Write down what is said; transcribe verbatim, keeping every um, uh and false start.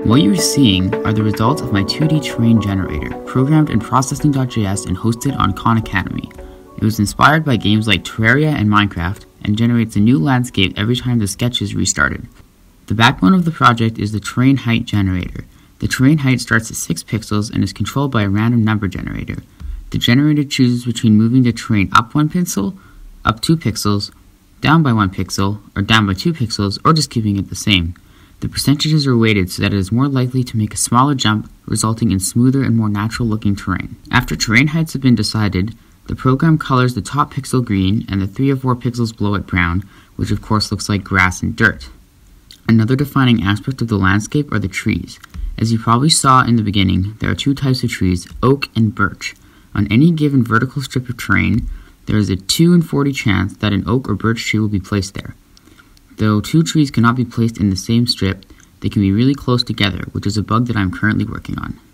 What you're seeing are the results of my two D terrain generator, programmed in Processing dot J S and hosted on Khan Academy. It was inspired by games like Terraria and Minecraft, and generates a new landscape every time the sketch is restarted. The backbone of the project is the terrain height generator. The terrain height starts at six pixels and is controlled by a random number generator. The generator chooses between moving the terrain up one pixel, up two pixels, down by one pixel, or down by two pixels, or just keeping it the same. The percentages are weighted so that it is more likely to make a smaller jump, resulting in smoother and more natural looking terrain. After terrain heights have been decided, the program colors the top pixel green and the three or four pixels below it brown, which of course looks like grass and dirt. Another defining aspect of the landscape are the trees. As you probably saw in the beginning, there are two types of trees, oak and birch. On any given vertical strip of terrain, there is a two in forty chance that an oak or birch tree will be placed there. Though two trees cannot be placed in the same strip, they can be really close together, which is a bug that I'm currently working on.